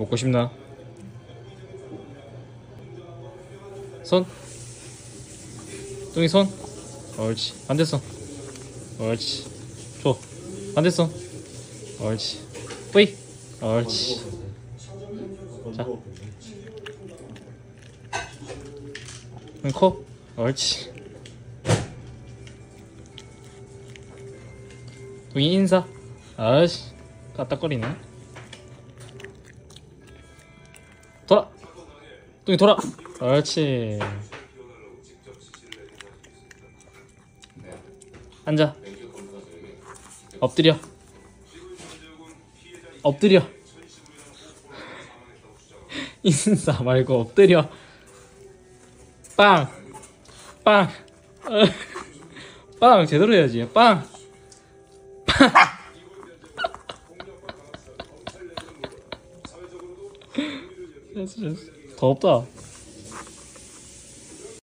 먹고 싶나? 손. 뚱이 손. 옳지. 반대손. 옳지. 줘. 반대손. 옳지. 뿌이. 옳지. 자. 코. 옳지. 뚱이 인사. 아이씨. 까딱거리네. 돌아. 뚱이 돌아. 옳지. 앉아. 엎드려. 엎드려. 인사 말고 엎드려. 빵. 빵. 빵 제대로 해야지. 빵. 빵. 됐어. 더 없다.